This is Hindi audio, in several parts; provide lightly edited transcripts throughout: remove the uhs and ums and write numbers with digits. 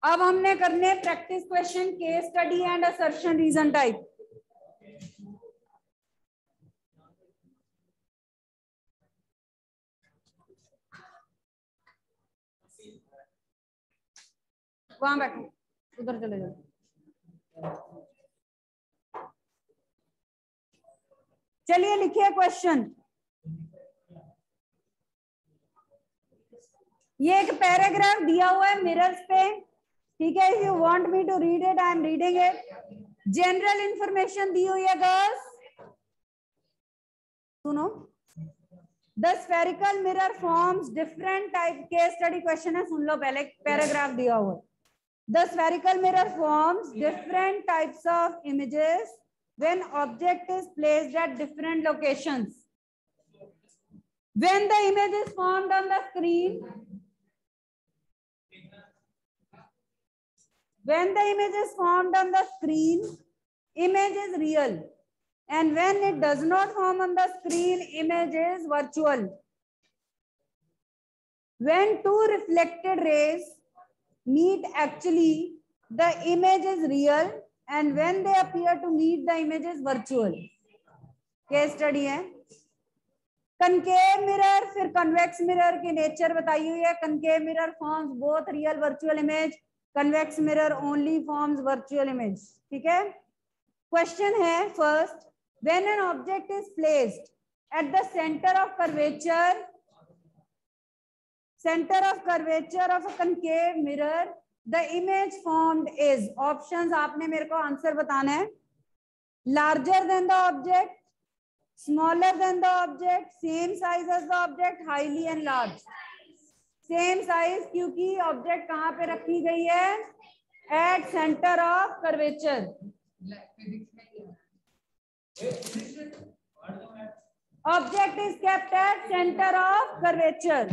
अब हमने करने practice question, case study and assertion reason type. वहां बैठो, उधर चले जाओ। चलिए लिखिए क्वेश्चन। ये एक पैराग्राफ दिया हुआ है मिरर्स पे, ठीक है। If you want me to read it, I am reading it. General information दी हुई है गर्ल्स, सुनो। The spherical mirror forms different type, case study question है, सुन लो पहले, पैराग्राफ दिया हुआ है। The spherical mirror forms different types of images when object is placed at different locations. When the image is formed on the screen, when the image is formed on the screen, image is real, and when it does not form on the screen, image is virtual. When two reflected rays meet, actually the image is real, and when they appear to meet, the image is virtual. Case study है। कनकेव मिरर, फिर कन्वेक्स मिरर की नेचर बताई हुई है। Concave mirror forms both real virtual image, convex mirror only forms virtual image, ठीक है। क्वेश्चन है first, when an object is placed at the centre of curvature of a concave mirror, the image formed is, options आपने मेरे को आंसर बताना है। larger than the object, smaller than the object, same size as the object, highly enlarged। same size क्योंकि ऑब्जेक्ट कहाँ पे रखी गई है, at center of curvature। object is kept at center of curvature।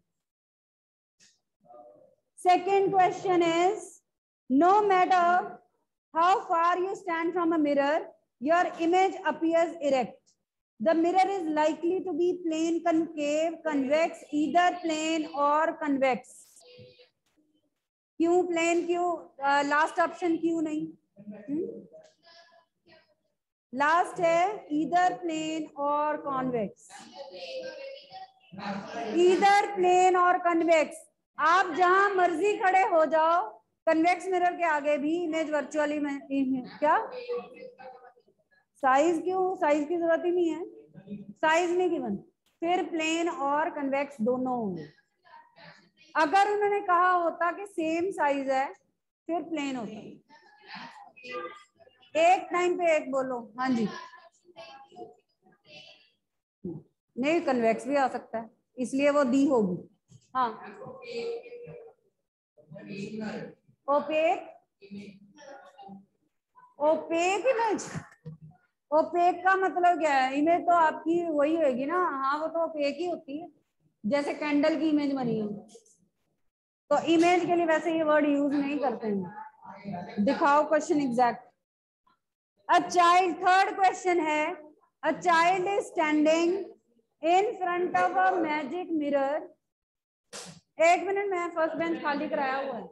Second question is, no matter how far you stand from a mirror, your image appears erect. The mirror is likely to be plane, concave, convex, either plane or convex। क्यों plane, क्यों लास्ट ऑप्शन क्यों नहीं? लास्ट है either plane or convex। either plane or convex। आप जहां मर्जी खड़े हो जाओ, कन्वेक्स मिरर के आगे भी इमेज वर्चुअली में क्या साइज, क्यों साइज की जरूरत ही नहीं है, साइज नहीं गिवन, फिर प्लेन और कन्वेक्स दोनों होंगे। अगर उन्होंने कहा होता कि सेम साइज है, फिर प्लेन होता। एक टाइम पे एक बोलो। हाँ जी, नहीं कन्वेक्स भी आ सकता है, इसलिए वो दी होगी। हाँ, ओपेक, ओपेक इमेज, ओपेक का मतलब क्या है? इमेज तो आपकी वही होगी ना। हाँ, वो तो ओपेक ही होती है, जैसे कैंडल की इमेज बनी हो, तो इमेज के लिए वैसे ये वर्ड यूज नहीं करते हैं। दिखाओ question exact. A child, third question है, a child is standing in front of a magic mirror. एक मिनट, मैं फर्स्ट बेंच खाली कराया हुआ है।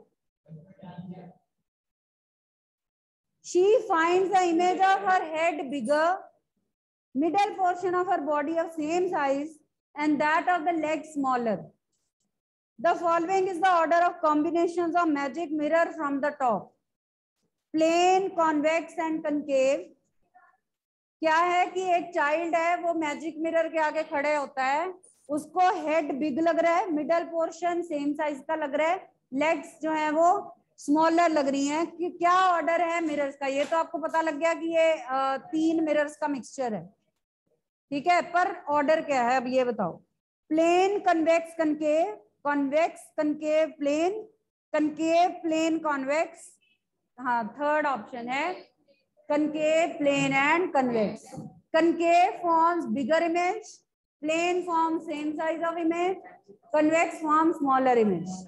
She finds the image of her head bigger, middle portion of her body of same size, and that of the leg smaller. The following is the order of combinations of magic mirror from the top: plane, convex and concave। क्या है कि एक चाइल्ड है, वो मैजिक मिरर के आगे खड़े होता है, उसको हेड बिग लग रहा है, मिडल पोर्शन सेम साइज का लग रहा है, लेग्स जो है वो स्मॉलर लग रही हैं। कि क्या ऑर्डर है मिरर्स का? ये तो आपको पता लग गया कि ये 3 मिरर्स का मिक्सचर है, ठीक है। पर ऑर्डर क्या है अब ये बताओ। Plane, convex, concave, convex, concave, plane, concave, plane, convex. हाँ, थर्ड ऑप्शन है concave, plane and convex। concave forms bigger image, plane forms same size of image, convex forms smaller image।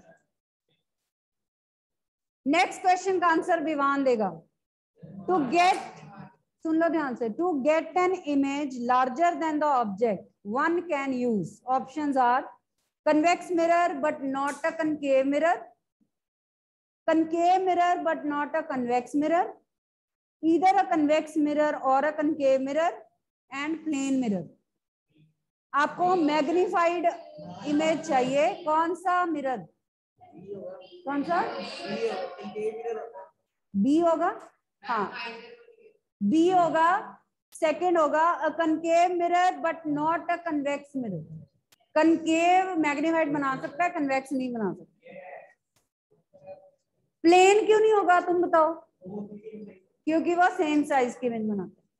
Next question का आंसर विवान देगा। टू गेट, सुन लो ध्यान से, to get an image larger than the object, one can use, options are convex mirror but not a concave mirror, concave mirror but not a convex mirror, either a convex mirror or a concave mirror, and plane mirror. आपको मैग्नीफाइड इमेज चाहिए, कौन सा मिरर, कौन सा बी होगा, हाँ बी होगा, सेकंड होगा a concave mirror but not a convex mirror. Concave magnified बना सकता है, कन्वेक्स नहीं बना सकता. प्लेन क्यों नहीं होगा तुम बताओ, क्योंकि वो सेम साइज की इमेज बनाता है.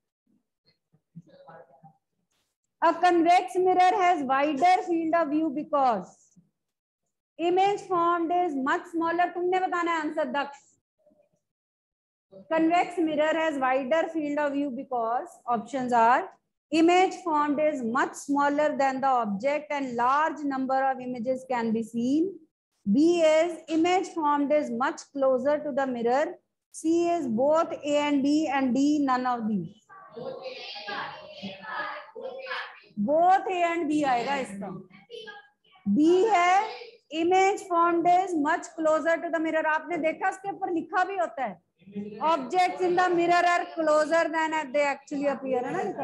A convex mirror has wider field of view because image formed is much smaller. तुमने बताना है answer Daksh. Convex mirror has wider field of view because options are image formed is much smaller than the object and large number of images can be seen. B is image formed is much closer to the mirror. C is both A and B, and D none of these. Both A and B आएगा इसका. बी है image formed is much closer to the mirror. आपने देखा इसके ऊपर लिखा भी होता है objects in the mirror are closer than they actually appear, है ना लिखा.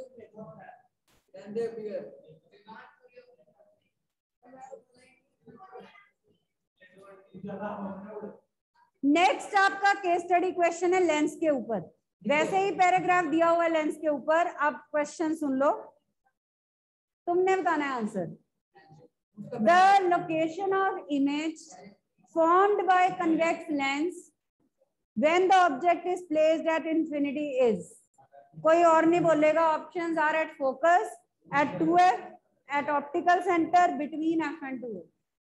नेक्स्ट आपका केस स्टडी क्वेश्चन है लेंस के ऊपर. वैसे ही पैराग्राफ दिया हुआ है लेंस के ऊपर, आप क्वेश्चन सुन लो, तुमने बताना है answer. The location of image formed by convex lens when the object is placed at infinity is. कोई और नहीं बोलेगा. Options are at focus, at 2f, at optical centre, between f and 2f.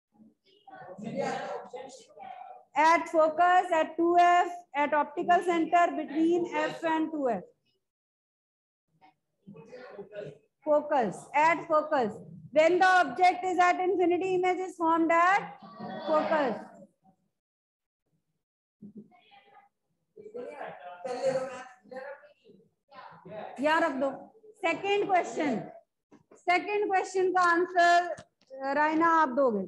At focus, at 2f, at optical center, between f and 2f. Focus, at focus. When the object is at infinity, image is formed at focus. याद रख दो. सेकेंड क्वेश्चन का आंसर रायना आप दोगे.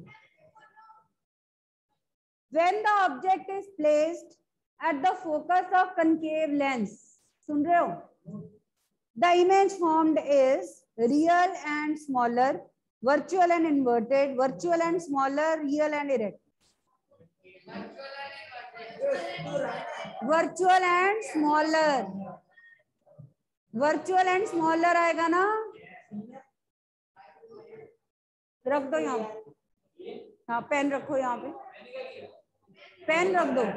When the object is placed at the focus of concave lens, सुन रहे हो, the image formed is real and smaller, virtual and inverted, virtual and smaller, real and erect. Virtual and smaller. Virtual and smaller आएगा ना, रख दो यहाँ पे. हाँ पेन रखो यहाँ पे, पेन रख दो.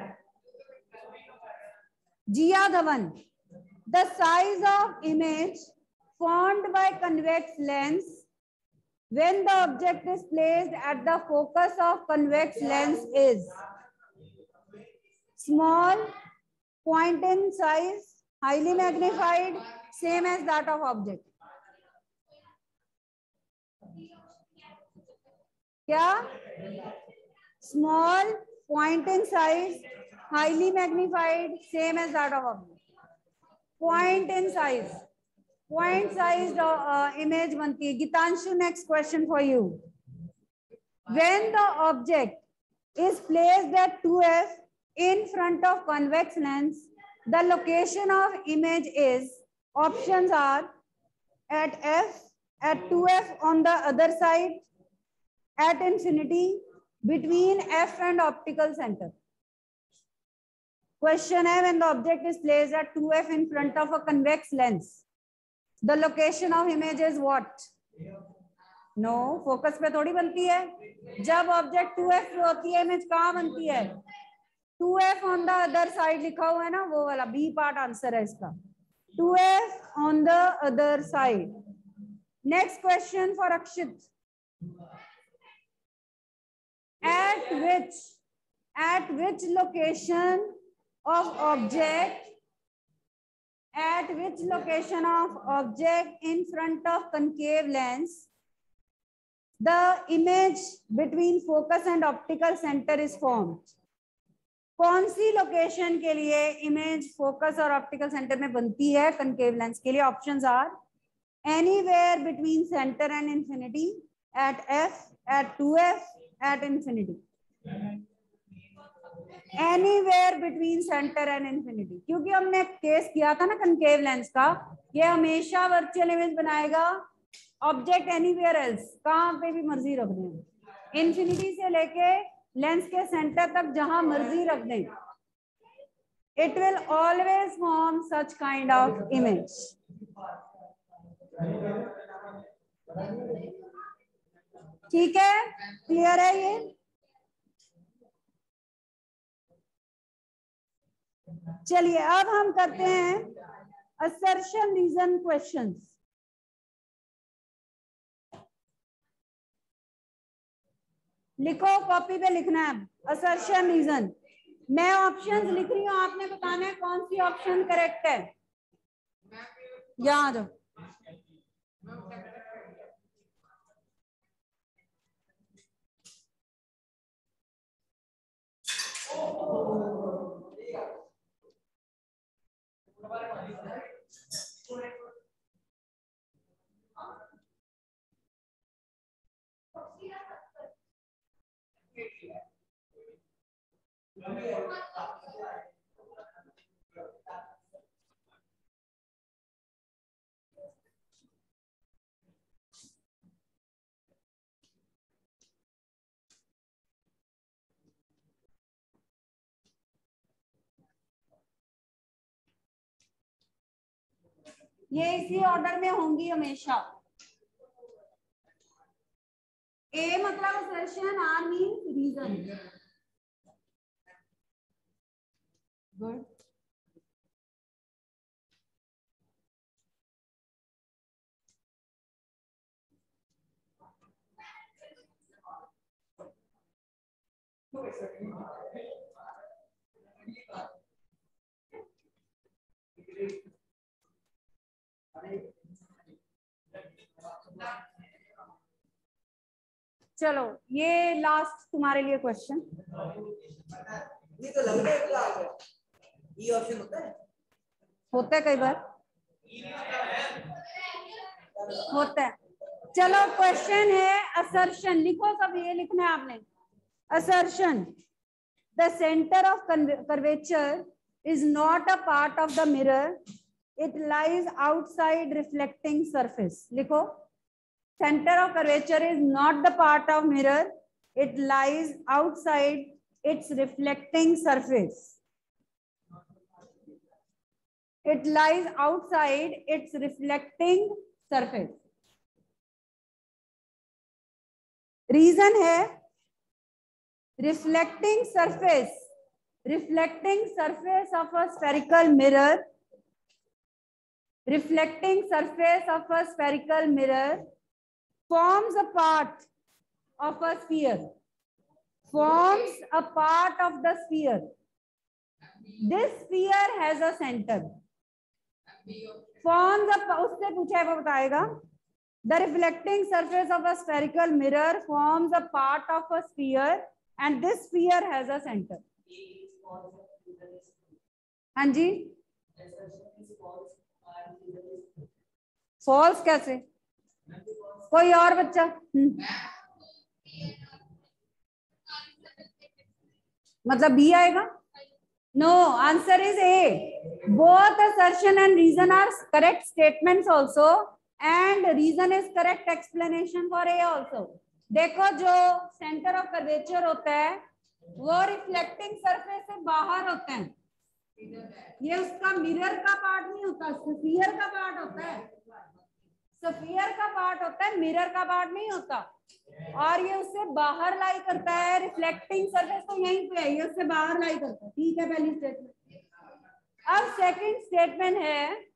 जिया Dhawan. The size of image formed by convex lens when the object is placed at the focus of convex lens is small, point in size, highly magnified, same as that of object. क्या? Small, point in size, highly magnified, same as that of object. Point in size, point sized image बनती है. Gitanshu, next question for you. When the object is placed at 2f in front of convex lens, the location of image is, options are at f, at 2f on the other side, at infinity, between f and optical center. Question है, when the object is placed at 2f in front of a convex lens, the location of image is what? No, focus पे थोड़ी बनती है. जब ऑब्जेक्ट 2f पे होती है, इमेज कहाँ बनती है? 2f on the other side लिखा हुआ है ना, वो वाला बी पार्ट आंसर है इसका. 2f on the other side. Next question for Akshit. At which location of object in front of concave lens the image between focus and optical center is formed? कौन सी लोकेशन के लिए इमेज फोकस और ऑप्टिकल सेंटर में बनती है कनकेव लेंस के लिए? Options are anywhere between centre and infinity, at f, at 2f, at infinity. Anywhere between centre and infinity, क्योंकि हमने केस किया था ना कनकेव लेंस का, ये हमेशा वर्चुअल इमेज बनाएगा ऑब्जेक्ट एनीवेयर एल्स, कहां पे भी मर्जी रख दें, इंफिनिटी से लेके लेंस के सेंटर तक जहां मर्जी रख दें, it will always form such kind of image. ठीक है, क्लियर है ये? चलिए अब हम करते हैं assertion reason questions. लिखो, कॉपी पे लिखना है assertion reason. मैं ऑप्शंस लिख रही हूँ, आपने बताना है कौन सी ऑप्शन करेक्ट है। यहाँ आ जाओ। ये इसी ऑर्डर में होंगी हमेशा। ए मतलब assertion, R means reason. Good. चलो ये लास्ट तुम्हारे लिए क्वेश्चन। ये तो लग रहा है ये ऑप्शन होता है कई बार होता है। चलो क्वेश्चन है असर्शन, लिखो सब, ये लिखना है आपने। Assertion, the centre of curvature is not a part of the mirror, it lies outside reflecting surface. लिखो, center of curvature is not the part of mirror, it lies outside its reflecting surface. It lies outside its reflecting surface. Reason है reflecting surface of a spherical mirror, reflecting surface of a spherical mirror forms a part of a sphere, forms a part of the sphere. This sphere has a center. Forms a, उससे पूछा है वो बताएगा। The reflecting surface of a spherical mirror forms a part of a sphere and this sphere has a center. हाँ जी, false कैसे? कोई और बच्चा? मतलब बी आएगा? No, answer is A. Both assertion and reason are correct statements also and reason is correct explanation for A also. देखो, जो सेंटर ऑफ कर्वेचर होता है वो रिफ्लेक्टिंग सरफेस से बाहर होता है, ये उसका मिरर का पार्ट नहीं होता, स्फीयर का पार्ट होता है। स्फीयर का पार्ट होता है, मिरर का पार्ट नहीं होता, और ये उससे बाहर लाई करता है। रिफ्लेक्टिंग सरफेस तो यहीं पे है, ये उससे बाहर लाई करता है। ठीक है, पहली स्टेटमेंट। अब सेकंड स्टेटमेंट है,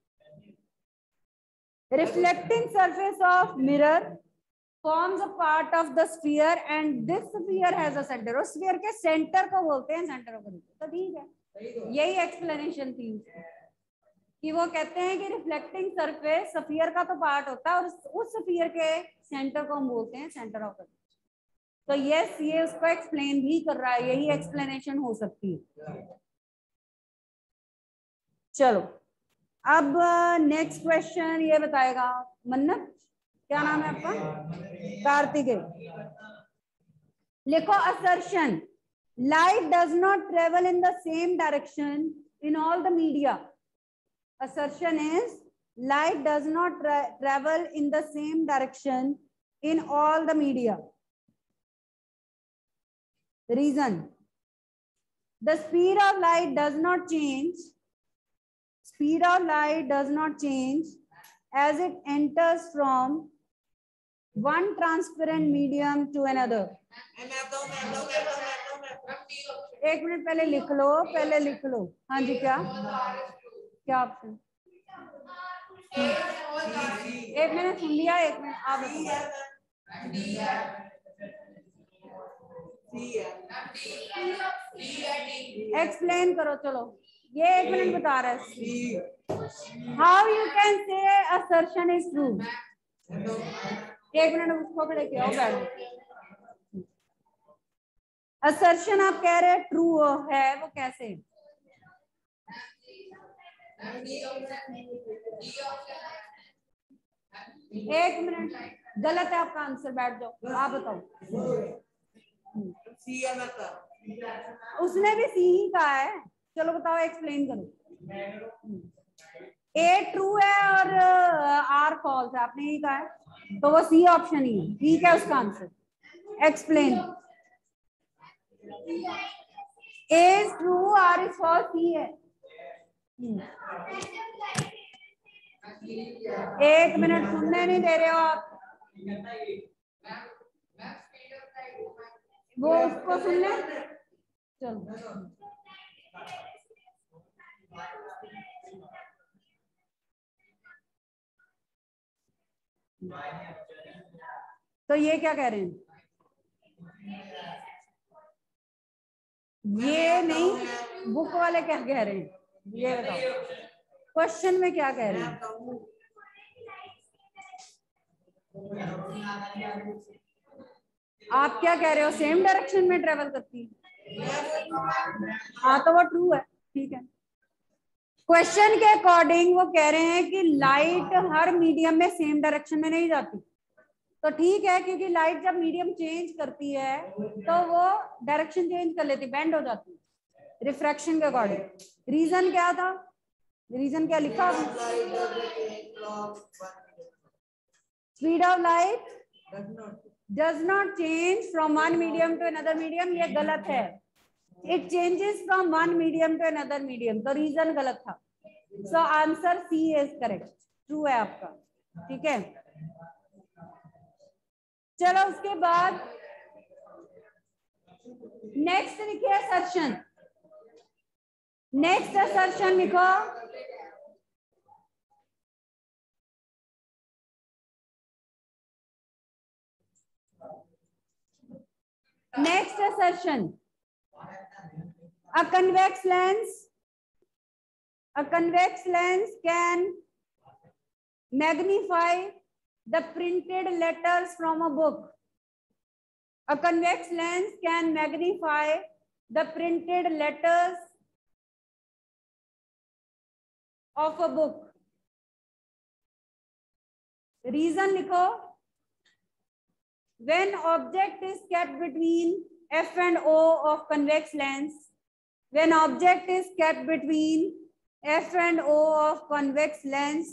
reflecting surface of mirror forms a part of the sphere and this sphere has a centre. और स्फीयर के सेंटर को बोलते हैं सेंटर ऑफ कर्वेचर। तो ठीक है, यही एक्सप्लेनेशन थी कि वो कहते हैं कि रिफ्लेक्टिंग सरफेस स्फीयर का तो पार्ट होता है और उस स्फीयर के सेंटर को हम बोलते हैं सेंटर ऑफ कर्वेचर। तो यस, ये उसको एक्सप्लेन भी कर रहा है, यही एक्सप्लेनेशन हो सकती है। चलो अब नेक्स्ट क्वेश्चन ये बताएगा मन्नत, क्या नाम है आपका? कार्तिकेय। लिखो assertion, Light does not travel in the same direction in all the media. Assertion is light does not travel in the same direction in all the media. Reason: the speed of light does not change. Speed of light does not change as it enters from one transparent medium to another. एक मिनट पहले लिख लो, हाँ जी, क्या ऑप्शन? एक मिनट सुन लिया, एक मिनट आप एक्सप्लेन करो। चलो ये एक मिनट बता रहा है। How you can say assertion is true? एक मिनट उसको भी लेके आओ, बैठ। असर्शन आप कह रहे हैं ट्रू है, वो कैसे? एक मिनट, गलत है आपका आंसर, बैठ जाओ, आप बताओ। उसने भी सी ही कहा है। चलो बताओ, एक्सप्लेन करो। ए ट्रू है और आर फॉल्स है, आपने यही कहा है, तो वो सी ऑप्शन ही है, ठीक है उसका answer. Explain. A is true, R is false, C है। एक मिनट, सुनने नहीं दे रहे हो आप। वो उसको सुन ले। चलो तो ये क्या कह रहे हैं? ये नहीं, बुक वाले क्या कह रहे हैं ये बताओ, क्वेश्चन में क्या कह रहे हैं? आप क्या कह रहे हो? सेम डायरेक्शन में ट्रेवल करती है। हाँ तो वो ट्रू है, ठीक है। क्वेश्चन के अकॉर्डिंग वो कह रहे हैं कि लाइट हर मीडियम में सेम डायरेक्शन में नहीं जाती, तो ठीक है, क्योंकि लाइट जब मीडियम चेंज करती है तो वो डायरेक्शन चेंज कर लेती, बेंड हो जाती है रिफ्रैक्शन के अकॉर्डिंग। रीजन क्या था? रीजन क्या लिखा? Speed of light does not change from one medium to another medium, ये गलत है। It changes from one medium to another medium, तो रीजन गलत था। So answer C is correct, true है आपका, ठीक है। चलो उसके बाद नेक्स्ट लिखिए असर्शन। नेक्स्ट असर्शन लिखो। Next assertion, a convex lens can magnify the printed letters from a book. A convex lens can magnify the printed letters of a book. Reason लिखो। When object is kept between F and O of convex lens, when object is kept between F and O of convex lens,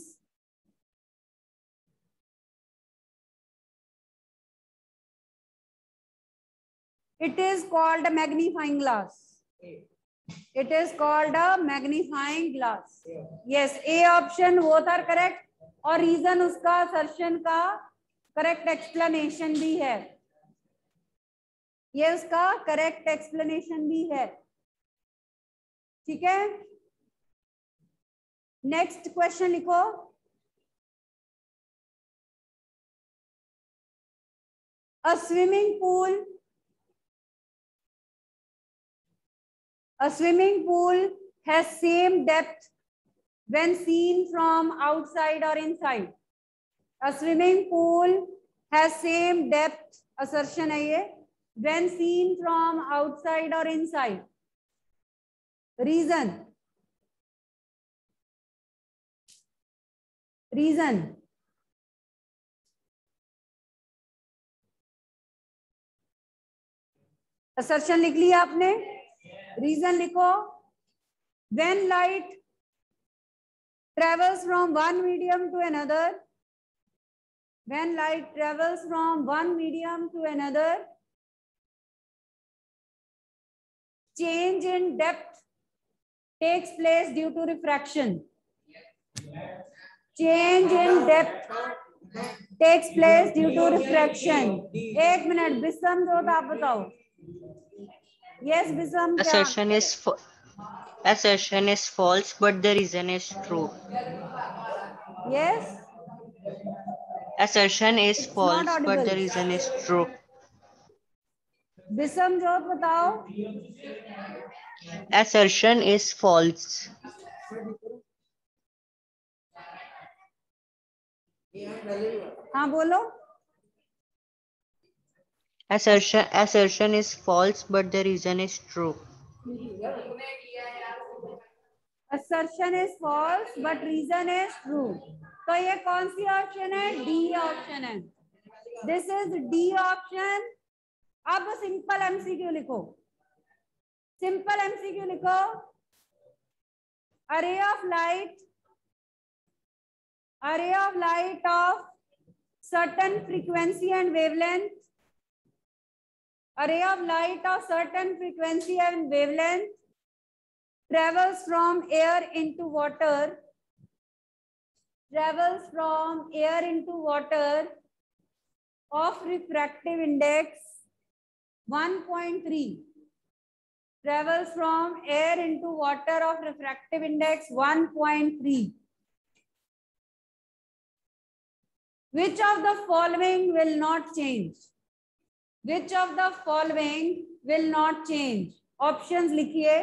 it is called a magnifying glass. It is called a magnifying glass. Yes, A option वो था करेक्ट, और रीजन उसका assertion का करेक्ट एक्सप्लेनेशन भी है, ये उसका करेक्ट एक्सप्लेनेशन भी है, ठीक है। नेक्स्ट क्वेश्चन लिखो। A swimming pool has same depth when seen from outside or inside. A swimming pool has same depth, assertion है ये, when seen from outside or inside. Reason assertion लिख लिया आपने, रीजन लिखो। When light travels from one medium to another, when light travels from one medium to another, change in depth takes place due to refraction. Change in depth takes place due to refraction. एक मिनट, बिसम जो था आप बताओ। Yes, बिसम क्या? Assertion is false, but the reason is true. Yes. Assertion is It's false, not but audible. the reason is true. बिसम जो बताओ। Assertion is false. हाँ बोलो। Assertion is false, but the reason is true. Assertion is false, but reason is true. तो ये कौन सी ऑप्शन है? डी ऑप्शन है। This is D option. अब सिंपल एमसीक्यू लिखो, सिंपल एमसीक्यू लिखो। A ray of light of certain frequency and wavelength, a ray of light of certain frequency and wavelength travels from air into water, of refractive index 1.3, travels from air into water of refractive index 1.3. Which of the following will not change? Which of the following will not change? Options लिखिए।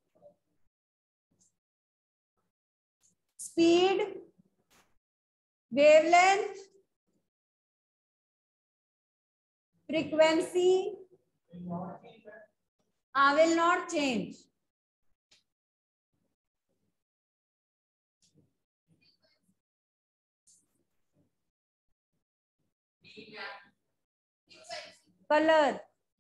Speed, wavelength, frequency will not change. Colour,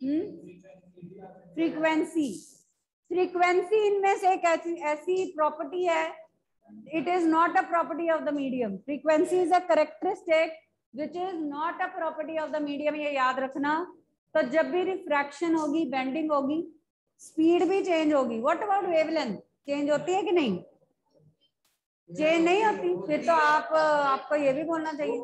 frequency इनमें से एक ऐसी प्रॉपर्टी है, it is not a property of the medium. Frequency is a characteristic which is not a property of the medium, ये याद रखना। तो जब भी रिफ्रैक्शन होगी, बेंडिंग होगी, स्पीड भी चेंज होगी। What about wavelength? चेंज होती है कि नहीं? चेंज नहीं होती। फिर तो आपको ये भी बोलना चाहिए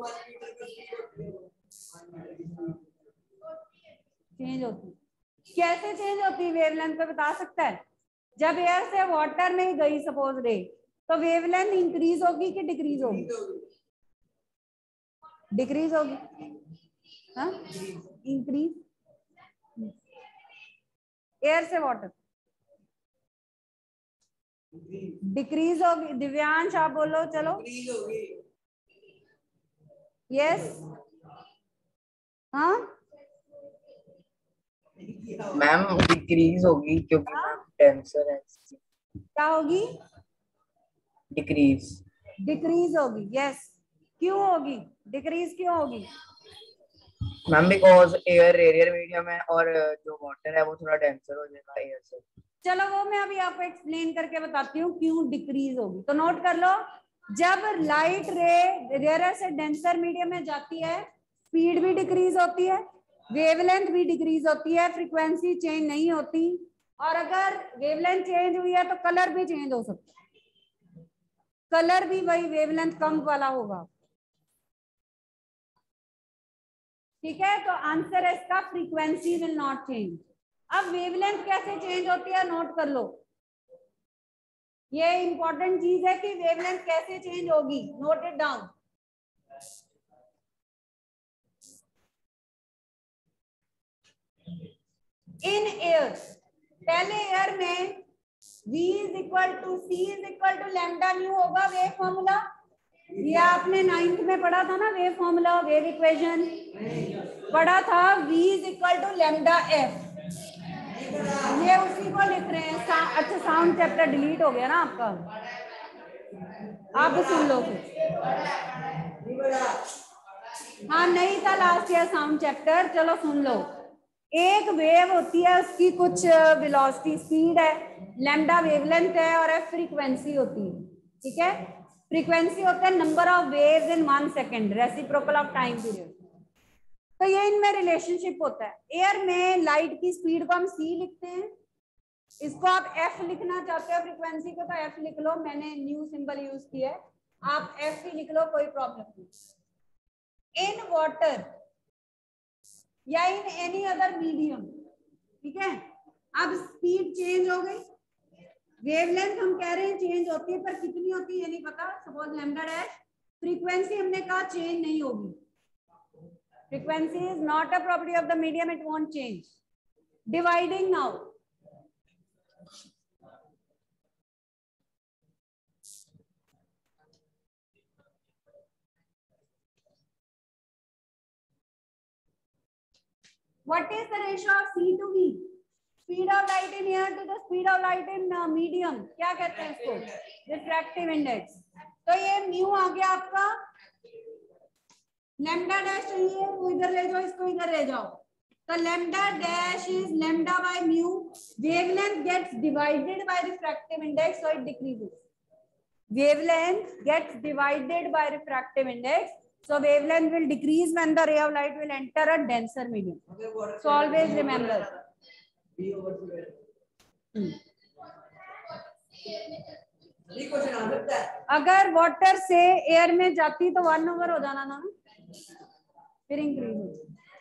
चेंज होती। कैसे चेंज होती है वेवलेंथ पे बता सकता है? जब एयर से वाटर में गई सपोज रे, तो वेवलेंथ इंक्रीज होगी कि डिक्रीज होगी? डिक्रीज होगी। हाँ, इंक्रीज। एयर से वाटर डिक्रीज होगी। दिव्यांश आप बोलो, चलो। यस। हाँ मैम डिक्रीज होगी क्योंकि मैम टेंसर है। क्या होगी? डिक्रीज होगी। यस। क्यों होगी डिक्रीज? क्यों होगी ma'am? Because air radial medium है और जो वाटर है वो थोड़ा डेंसर हो जाएगा एयर से। चलो वो मैं अभी आपको एक्सप्लेन करके बताती हूँ क्यों डिक्रीज होगी। तो नोट कर लो, जब लाइट रे रेयर से डेंसर मीडियम में जाती है, स्पीड भी डिक्रीज होती है, वेवलेंथ भी डिक्रीज होती है, फ्रीक्वेंसी चेंज नहीं होती। और अगर वेवलेंथ चेंज हुई है तो कलर भी चेंज हो सकता है, कलर भी वही वेवलेंथ कम वाला होगा। ठीक है, तो आंसर है इसका फ्रीक्वेंसी विल नॉट चेंज। अब वेवलेंथ कैसे चेंज होती है नोट कर लो, ये इंपॉर्टेंट चीज है कि वेवलेंथ कैसे चेंज होगी। Note it down. In air, पहले एयर में V is equal to C is equal to lambda nu होगा वेव फॉर्मूला। ये आपने 9th में पढ़ा था ना, वेव फॉर्मूला, वेव इक्वेशन पढ़ा था। V is equal to lambda F, ये उसी को लिख रहे हैं। अच्छा, साउंड चैप्टर डिलीट हो गया ना आपका, आप सुन लो फिर। हाँ नहीं था लास्ट ईयर साउंड चैप्टर, चलो सुन लो। एक वेव होती है, उसकी कुछ वेलोसिटी स्पीड है, लैम्डा वेवलेंथ है और एफ फ्रीक्वेंसी होती है, ठीक है। फ्रीक्वेंसी होता है number of waves in 1 second, reciprocal of time period. तो ये इनमें रिलेशनशिप होता है। एयर में लाइट की स्पीड को हम सी लिखते हैं, इसको आप एफ लिखना चाहते हो फ्रीक्वेंसी को तो एफ लिख लो, मैंने न्यू सिंबल यूज किया है, आप एफ ही लिख लो, कोई प्रॉब्लम नहीं। इन वाटर या इन एनी अदर मीडियम, ठीक है। अब स्पीड चेंज हो गई, वेवलेंथ हम कह रहे हैं चेंज होती है, पर कितनी होती है ये नहीं पता, सपोज लैम्डा डैश। फ्रीक्वेंसी हमने कहा चेंज नहीं होगी, frequency is not a property of the medium, it won't change. Dividing now, what is the ratio of C to V? Speed of light in air to the speed of light in medium, क्या कहते हैं इसको? Refractive index. तो ये म्यू आ गया आपका, लैम्डा डैश चाहिए वो इधर ले जाओ, इसको इधर ले जाओ। तो lambda dash is lambda by mu, wavelength gets divided by refractive index, so it decreases. Wavelength gets divided by refractive index, so wavelength will decrease when the ray of light will enter a denser medium. So always remember. अगर वाटर से एयर में जाती तो 1/, हो जाना ना, फिर इंक्रीज हो।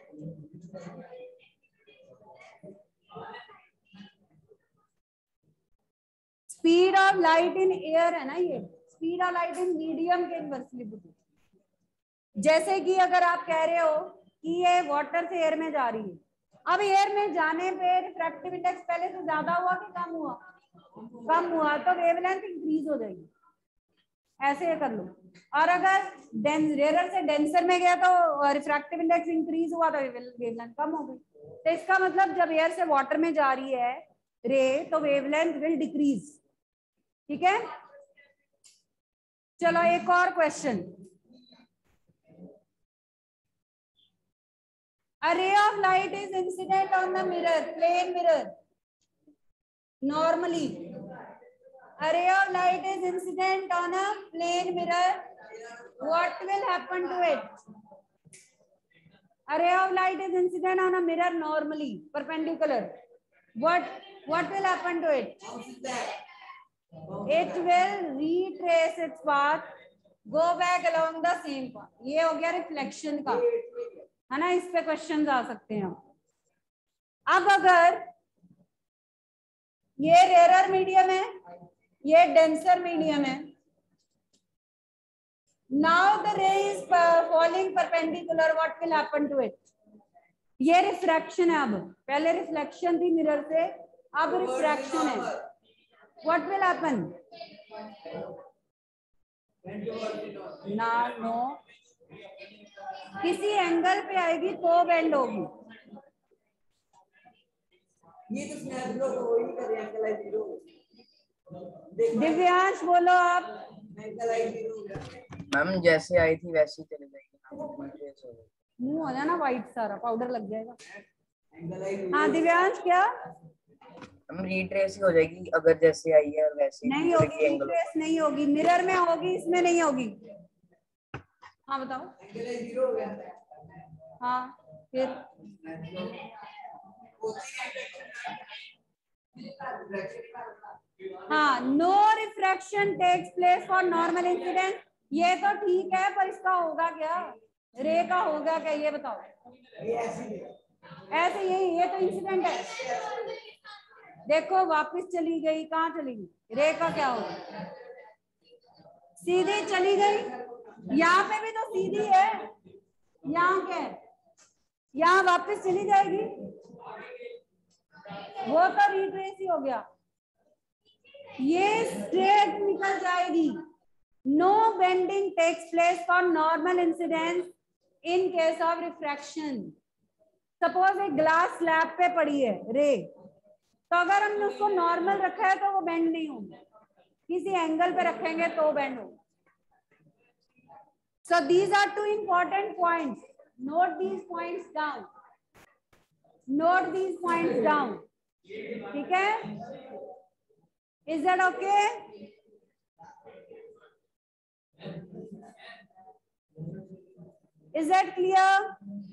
Speed of light in air है ना, ये speed of light in medium के इनवर्सली प्रोपोर्शनल। जैसे कि अगर आप कह रहे हो कि ये वाटर से एयर में जा रही है, अब एयर में जाने पे रिफ्रैक्टिव इंडेक्स पहले से ज्यादा हुआ कि कम हुआ? कम हुआ, तो वेवलेंथ इंक्रीज हो जाएगी, ऐसे ये कर लो। और अगर रेयर से डेंसर में गया तो रिफ्रैक्टिव इंडेक्स इंक्रीज हुआ तो वेवलेंथ कम हो गई। तो इसका मतलब जब एयर से वाटर में जा रही है रे तो वेवलेंथ विल डिक्रीज, ठीक है। चलो एक और question. A ray of light is incident on the mirror, plane mirror. Normally, a ray of light is incident on a plane mirror. What will happen to it? A ray of light is incident on a mirror normally, perpendicular. What will happen to it? It will retrace its path, go back along the same path. ये हो गया रिफ्लेक्शन का, है ना, इस पे क्वेश्चन आ सकते हैं। अब अगर ये रेयर मीडियम है, ये डेंसर मीडियम है, now the ray is falling perpendicular, what will happen to it? ये रिफ्रैक्शन है, अब पहले रिफ्लेक्शन थी मिरर से, अब रिफ्रैक्शन है, व्हाट विल हैपन? ना नो, किसी एंगल पे आएगी तो बेंड होगी। ये तो स्नैप लो तो वही कर एंगल आई जीरो। दिव्यांश बोलो आप। एंगल आई जीरो मैम जैसे आई थी वैसे ही चली जाएगी, मुंह हो जाना व्हाइट सारा, पाउडर लग जाएगा। एंगल आई हाँ दिव्यांश क्या? हम रिट्रेस ही हो जाएगी, अगर जैसे आई है और वैसे नहीं होगी, रिट्रेस नहीं होगी, मिरर में होगी, इसमें नहीं होगी। हाँ बताओ। एंगल आई जीरो हो गया। हाँ फिर हाँ, no refraction takes place for normal incident. ये तो ठीक है, पर इसका होगा क्या? रे का होगा क्या ये बताओ। ऐसे ये तो इंसिडेंट है। देखो वापस चली गई, कहाँ चली गई? रे का क्या होगा? सीधी चली गई, यहाँ पे भी तो सीधी है, यहाँ क्या है? यहाँ वापस चली जाएगी, वो तो रिट्रेस ही हो गया, ये स्ट्रेट निकल जाएगी। No bending takes place for normal incidence in case of refraction. Suppose एक ग्लास स्लैब पे पड़ी है रे, तो अगर हमने उसको नॉर्मल रखा है तो वो बेंड नहीं होगी, किसी एंगल पे रखेंगे तो बेंड होगा। So these are two important points. Note these points down. Note these points down. ठीक है? Is that okay? Is that clear?